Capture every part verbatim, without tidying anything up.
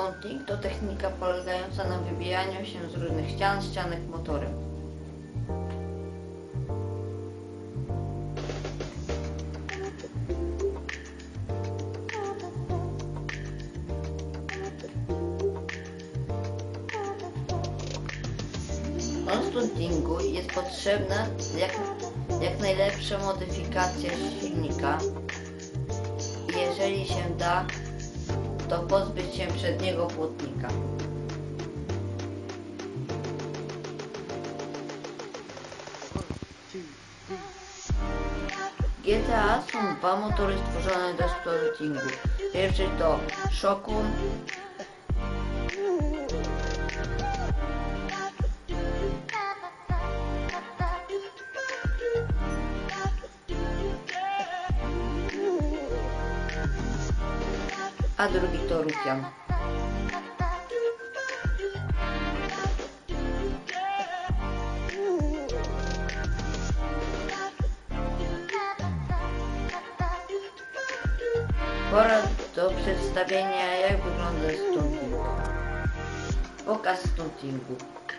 Stunting to technika polegająca na wybijaniu się z różnych ścian, ścianek motorem. Do stuntingu jest potrzebna jak, jak najlepsza modyfikacja silnika. Jeżeli się da, to pozbyć się przedniego płotnika. W G T A są dwa motory stworzone do stuntingu. Pierwszy to Shogun, a drugi to Rukian. Pora do przedstawienia, jak wygląda stunting. Pokaz stuntingu.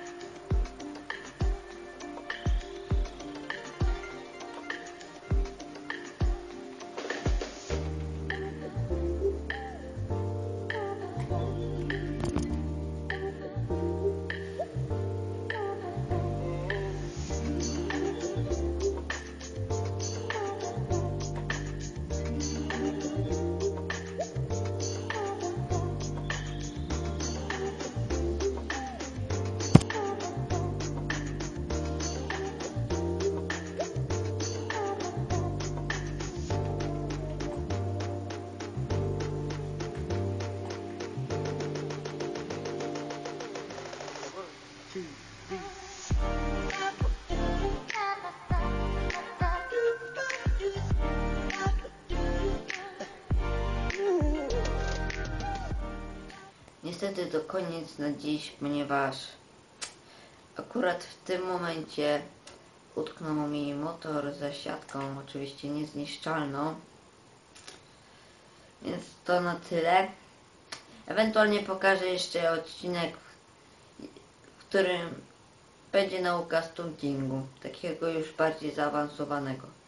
Niestety to koniec na dziś, ponieważ akurat w tym momencie utknął mi motor za siatką, oczywiście niezniszczalną. Więc to na tyle. Ewentualnie pokażę jeszcze odcinek, w którym będzie nauka stuntingu, takiego już bardziej zaawansowanego.